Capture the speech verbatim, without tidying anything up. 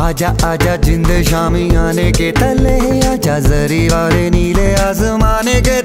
आजा आजा जिंद शामी आने के तले, आजा जरी वाले नीले आसमाने के